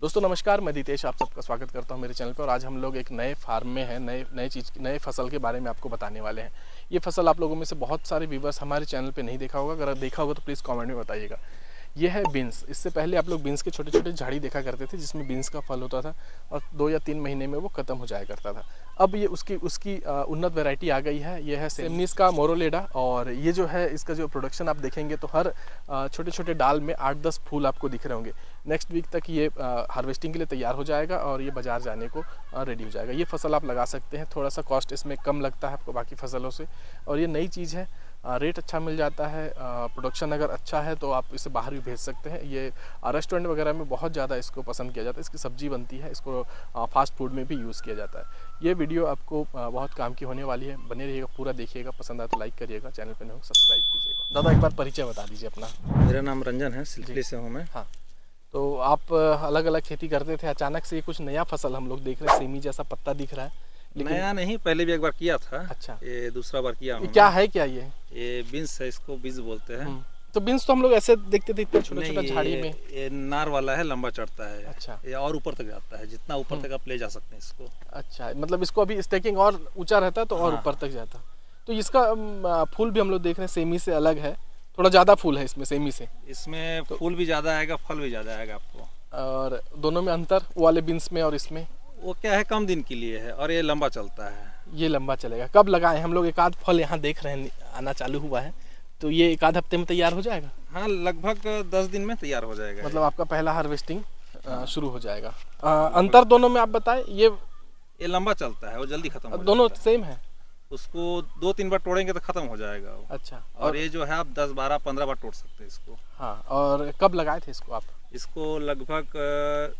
दोस्तों नमस्कार, मैं दितेश आप सबका स्वागत करता हूं मेरे चैनल पर। और आज हम लोग एक नए फार्म में हैं, नए फसल के बारे में आपको बताने वाले हैं। ये फसल आप लोगों में से बहुत सारे व्यूवर्स हमारे चैनल पे नहीं देखा होगा। अगर देखा होगा तो प्लीज़ कमेंट में बताइएगा। ये है बीन्स। इससे पहले आप लोग बीन्स के छोटे छोटे झाड़ी देखा करते थे जिसमें बीन्स का फल होता था और 2 या 3 महीने में वो ख़त्म हो जाया करता था। अब ये उसकी उन्नत वैरायटी आ गई है। ये है सेमनीस का मोरोलेडा। और ये जो है इसका जो प्रोडक्शन आप देखेंगे तो हर छोटे छोटे डाल में 8-10 फूल आपको दिख रहे होंगे। नेक्स्ट वीक तक ये हार्वेस्टिंग के लिए तैयार हो जाएगा और ये बाज़ार जाने को रेडी हो जाएगा। ये फसल आप लगा सकते हैं। थोड़ा सा कॉस्ट इसमें कम लगता है आपको बाकी फसलों से। और ये नई चीज़ है, रेट अच्छा मिल जाता है। प्रोडक्शन अगर अच्छा है तो आप इसे बाहर भी भेज सकते हैं। ये रेस्टोरेंट वगैरह में बहुत ज़्यादा इसको पसंद किया जाता है। इसकी सब्जी बनती है, इसको फास्ट फूड में भी यूज़ किया जाता है। ये वीडियो आपको बहुत काम की होने वाली है। बने रहिएगा, पूरा देखिएगा। पसंद आए तो लाइक करिएगा, चैनल पर नहीं हो सब्सक्राइब कीजिएगा। दादा एक बार परिचय बता दीजिए अपना। मेरा नाम रंजन है, सिलसिले से हूँ मैं। हाँ, तो आप अलग अलग खेती करते थे, अचानक से ये कुछ नया फसल हम लोग देख रहे हैं। सेमी जैसा पत्ता दिख रहा है लेकिन नया नहीं, पहले भी एक बार किया था। अच्छा, ये दूसरा बार किया हूँ। क्या है क्या ये बीन्स है, इसको बीज बोलते हैं। तो बीन्स तो हम लोग ऐसे देखते थे इतना छोटा छोटा झाड़ी में। ये नार वाला है, लंबा चढ़ता है। अच्छा, ये और ऊपर तक जाता है, जितना ऊपर तक आप ले जा सकते हैं इसको। अच्छा, मतलब इसको अभी स्टेकिंग और ऊंचा रहता है तो और ऊपर तक जाता। तो इसका फूल भी हम लोग देख रहे हैं सेमी से अलग है, थोड़ा ज़्यादा फूल है इसमें सेमी से। इसमें फूल भी ज़्यादा आएगा, फल भी ज़्यादा आएगा आपको। और दोनों में अंतर वाले बीन्स में और इसमें? वो क्या है, कम दिन के लिए है और ये लंबा चलता है। ये लंबा चलेगा। कब लगाए हम लोग? एक आध फल यहाँ देख रहे हैं आना चालू हुआ है, तो ये एक आध हफ्ते में तैयार हो जाएगा। हाँ, लगभग 10 दिन में तैयार हो जाएगा। मतलब आपका पहला हार्वेस्टिंग शुरू हो जाएगा। अंतर दोनों में आप बताएं। ये लंबा चलता है, वो जल्दी खत्म हो दोनों जाता है। सेम है। उसको 2-3 बार तोड़ेंगे तो खत्म हो जाएगा वो। अच्छा, और ये जो है आप 10, 12, 15 बार तोड़ सकते हैं इसको। हाँ, और कब लगाए थे इसको आप? इसको लगभग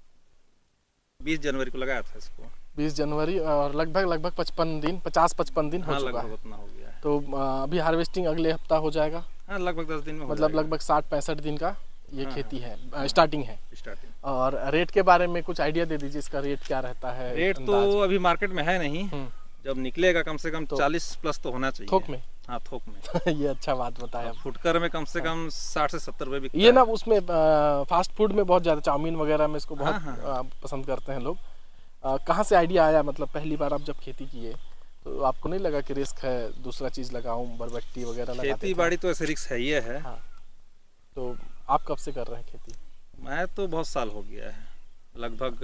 20 जनवरी को लगाया था इसको। 20 जनवरी और लगभग 55 दिन, 50-55 दिन हो चुका है। उतना हो गया है। तो अभी हार्वेस्टिंग अगले हफ्ता हो जाएगा। हाँ, लगभग 10 दिन में हो मतलब जाएगा। लगभग 60-65 दिन का ये खेती है, स्टार्टिंग है। और रेट के बारे में कुछ आइडिया दे दीजिए, इसका रेट क्या रहता है? रेट तो अभी मार्केट में है नहीं, जब निकलेगा कम से कम 40 प्लस तो होना चाहिए थोक में। हाँ, थोक में। ये अच्छा बात बताया। फुटकर में कम से कम 60 से 70 रुपये बिकता ये ना उसमें फास्ट फूड में बहुत ज़्यादा, चाउमीन वगैरह में इसको बहुत पसंद करते हैं लोग। कहाँ से आइडिया आया? मतलब पहली बार आप जब खेती किए तो आपको नहीं लगा कि रिस्क है, दूसरा चीज़ लगाऊं, बरबट्टी वगैरह लगाते थे? खेती बाड़ी तो ऐसे रिस्क है, ये है। हाँ, तो आप कब से कर रहे हैं खेती? मैं तो बहुत साल हो गया है, लगभग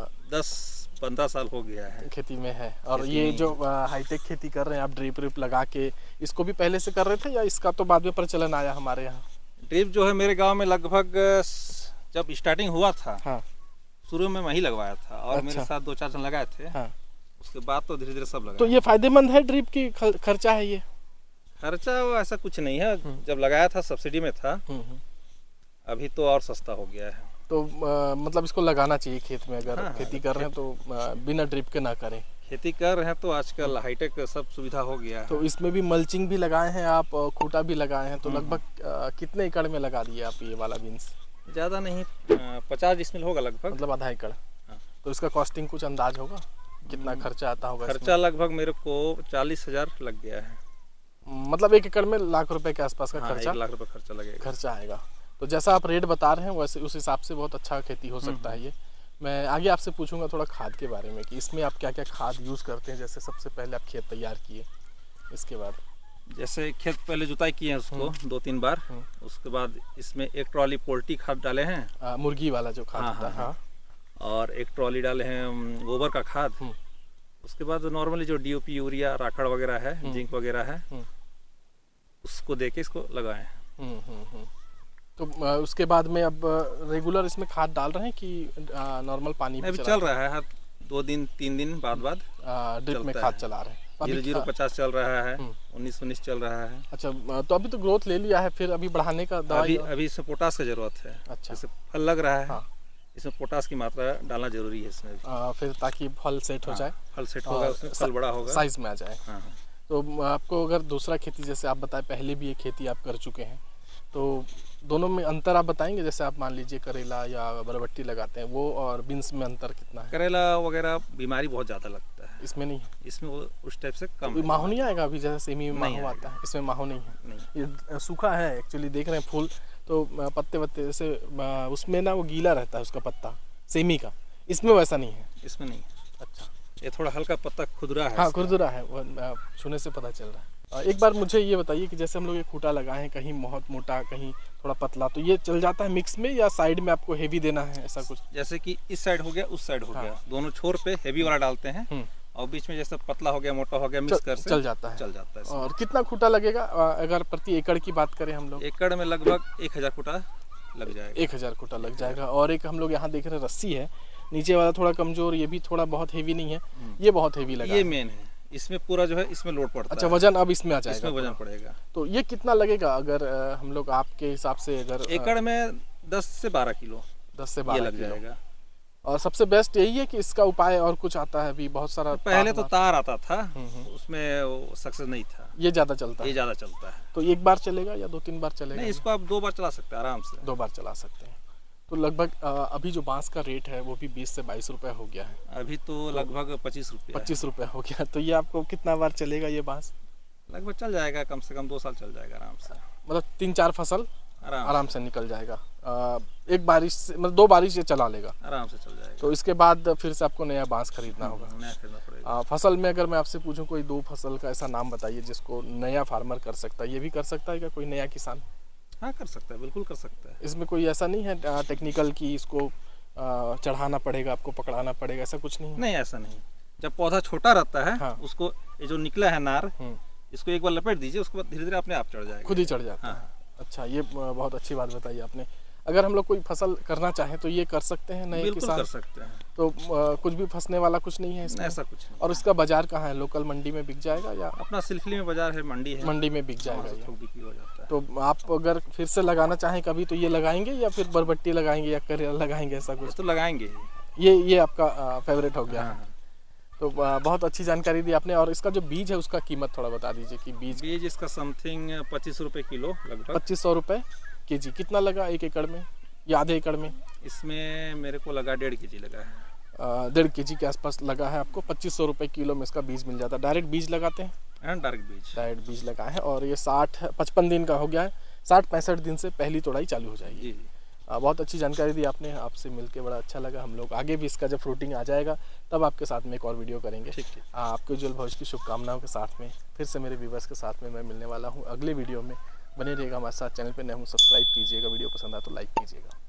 10-15 साल हो गया है खेती में है। और ये जो हाईटेक खेती कर रहे हैं आप, ड्रिप व्रिप लगा के, इसको भी पहले से कर रहे थे या इसका तो बाद में प्रचलन आया हमारे यहाँ? ड्रिप जो है मेरे गांव में लगभग जब स्टार्टिंग हुआ था, हाँ, शुरू में मैं ही लगवाया था और अच्छा, मेरे साथ 2-4 जन लगाए थे। हाँ, उसके बाद तो धीरे धीरे सब लगा। तो ये फायदेमंद है ड्रिप की? खर्चा है ये? खर्चा वो ऐसा कुछ नहीं है, जब लगाया था सब्सिडी में था। अभी तो और सस्ता हो गया है। तो मतलब इसको लगाना चाहिए खेत में अगर खेती कर रहे हैं तो बिना ड्रिप के ना करें। खेती कर रहे हैं तो आजकल हाईटेक सब सुविधा हो गया है। तो इसमें भी मल्चिंग भी लगाए हैं आप, खूटा भी लगाए हैं, तो लगभग कितने एकड़ में लगा दिए आप ये वाला बीन्स? ज़्यादा नहीं, 50 डिसमिल होगा लगभग, मतलब आधा एकड़। तो इसका कॉस्टिंग कुछ अंदाज होगा कितना खर्चा आता होगा? खर्चा लगभग मेरे को 40,000 लग गया है। मतलब 1 एकड़ में लाख रुपए के आसपास का खर्चा? 1 लाख रुपए खर्चा लगेगा। खर्चा आएगा। तो जैसा आप रेट बता रहे हैं वैसे उस हिसाब से बहुत अच्छा खेती हो सकता है ये। मैं आगे आपसे पूछूंगा थोड़ा खाद के बारे में कि इसमें आप क्या क्या खाद यूज़ करते हैं। जैसे सबसे पहले आप खेत तैयार किए, इसके बाद जैसे खेत पहले जुताई किए हैं उसको 2-3 बार। उसके बाद इसमें 1 ट्रॉली पोल्ट्री खाद डाले हैं, मुर्गी वाला जो खाद होता है। हाँ। और 1 ट्रॉली डाले हैं गोबर का खाद। उसके बाद नॉर्मली जो DOP, यूरिया, राखड़ वगैरह है, जिंक वगैरह है, उसको देके इसको लगाए हैं। तो उसके बाद में अब रेगुलर इसमें खाद डाल रहे हैं कि नॉर्मल पानी अभी चल रहा है? हर 2 दिन 3 दिन बाद ड्रिप में खाद चला रहे हैं। 0-0-50 चल रहा है, 19-19 चल रहा है। अच्छा, तो अभी तो ग्रोथ ले लिया है, फिर अभी बढ़ाने का दवाई? अभी इसमें पोटास की जरूरत है। अच्छा, जैसे फल लग रहा है, इसमें पोटास की मात्रा डालना जरूरी है इसमें फिर ताकि फल सेट हो जाए। फल सेट होगा, उसमें फल बड़ा होगा, साइज में आ जाए। तो आपको अगर दूसरा खेती, जैसे आप बताए पहले भी ये खेती आप कर चुके हैं, तो दोनों में अंतर आप बताएंगे? जैसे आप मान लीजिए करेला या बरबट्टी लगाते हैं वो और बीन्स में अंतर कितना है? करेला वगैरह बीमारी बहुत ज़्यादा लगता है, इसमें नहीं है। इसमें वो उस टाइप से कम तो माहो नहीं आएगा अभी? जैसे सेमी में माहो आता है, इसमें माहो नहीं है। नहीं, ये सूखा है एक्चुअली, देख रहे हैं फूल तो पत्ते वत्ते जैसे उसमें ना वो गीला रहता है उसका पत्ता, सेमी का, इसमें वैसा नहीं है? इसमें नहीं है। अच्छा, ये थोड़ा हल्का पत्ता खुरदुरा है। हाँ खुरदुरा है, वो छूने से पता चल रहा है। एक बार मुझे ये बताइए कि जैसे हम लोग ये खूटा लगाए हैं, कहीं बहुत मोटा कहीं थोड़ा पतला, तो ये चल जाता है मिक्स में या साइड में आपको हेवी देना है, ऐसा कुछ? जैसे कि इस साइड हो गया, उस साइड हो हाँ। गया, दोनों छोर पे हेवी वाला डालते हैं और बीच में जैसे पतला हो गया, मोटा हो गया, मिक्स कर से चल जाता है। चल जाता है। और कितना खूटा लगेगा अगर प्रति एकड़ की बात करें हम लोग? एकड़ में लगभग 1000 खूटा लग जाएगा। 1000 खूटा लग जाएगा। और एक हम लोग यहाँ देख रहे हैं रस्सी है, नीचे वाला थोड़ा कमजोर, ये भी थोड़ा बहुत हेवी नहीं है, ये बहुत हेवी लगा। ये मेन है, इसमें पूरा जो है इसमें लोड पड़ता है। अच्छा, वजन अब इसमें आ जाएगा? इसमें वजन पड़ेगा। तो ये कितना लगेगा अगर हम लोग आपके हिसाब से अगर एकड़ में 10 से 12 किलो 10 से 12 लग जाएगा। और सबसे बेस्ट यही है कि इसका उपाय और कुछ आता है अभी बहुत सारा? पहले तो तार आता था, उसमें सक्सेस नहीं था। ये ज्यादा चलता है? ये ज्यादा चलता है। तो एक बार चलेगा या 2-3 बार चलेगा? नहीं, इसको आप 2 बार चला सकते हैं आराम से। 2 बार चला सकते हैं। तो लगभग अभी जो बांस का रेट है वो भी 20 से 22 रुपए हो गया है। अभी तो लगभग 25 रुपये 25 रुपए हो गया। तो ये आपको कितना बार चलेगा ये बांस? लगभग चल जाएगा, कम से कम 2 साल चल जाएगा आराम से। मतलब 3-4 फसल आराम से निकल जाएगा। एक बारिश से मतलब 2 बारिश ये चला लेगा, आराम से चल जाएगा। तो इसके बाद फिर से आपको नया बांस खरीदना होगा? नया खरीदना पड़ेगा। फसल में अगर मैं आपसे पूछूं कोई 2 फसल का ऐसा नाम बताइए जिसको नया फार्मर कर सकता है, ये भी कर सकता है क्या कोई नया किसान? हाँ, कर सकता है, बिल्कुल कर सकता है। इसमें कोई ऐसा नहीं है टेक्निकल कि इसको चढ़ाना पड़ेगा, आपको पकड़ाना पड़ेगा, ऐसा कुछ नहीं? नहीं, ऐसा नहीं। जब पौधा छोटा रहता है, हाँ। उसको ये जो निकला है नार, इसको एक बार लपेट दीजिए, उसके बाद धीरे धीरे अपने आप चढ़ जाएगा, खुद ही चढ़ जाता है। अच्छा, ये बहुत अच्छी बात बताई आपने। अगर हम लोग कोई फसल करना चाहें तो ये कर सकते हैं नए बिल्कुल किसान? कर सकते हैं। तो कुछ भी फंसने वाला कुछ नहीं है इसमें? ऐसा कुछ नहीं। और इसका बाजार कहाँ है? लोकल मंडी में बिक जाएगा या अपना सिलफली में बाजार है, मंडी है, मंडी में बिक जाएगा? वहाँ से थोक बिक्री हो जाता है। तो आप अगर फिर से लगाना चाहें कभी तो ये लगाएंगे या फिर बरबट्टी लगाएंगे या करेला लगाएंगे, ऐसा कुछ? तो लगाएंगे ही। ये आपका फेवरेट हो गया? हाँ। तो बहुत अच्छी जानकारी दी आपने। और इसका जो बीज है उसका कीमत थोड़ा बता दीजिए कि बीज इसका समथिंग 25 रुपये किलो, लगभग 2500 रुपये केजी। कितना लगा 1 एकड़ में या आधे एकड़ में? इसमें मेरे को लगा 1.5 केजी लगा है। 1.5 केजी के आसपास लगा है आपको। 2500 रुपये किलो में इसका बीज मिल जाता है। डायरेक्ट बीज लगाते हैं? डायरेक्ट बीज लगा है। और ये 55 दिन का हो गया है, 60-65 दिन से पहली तोड़ाई चालू हो जाएगी। जी। बहुत अच्छी जानकारी दी आपने, आपसे मिलके बड़ा अच्छा लगा। हम लोग आगे भी इसका जब फ्रूटिंग आ जाएगा तब आपके साथ में एक और वीडियो करेंगे। ठीक। आपके उज्जवल भविष्य की शुभकामनाओं के साथ में फिर से मेरे व्यूवर्स के साथ में मैं मिलने वाला हूँ अगले वीडियो में। बने रहिएगा हमारे साथ, चैनल पे नए हूँ सब्सक्राइब कीजिएगा, वीडियो पसंद आए तो लाइक कीजिएगा।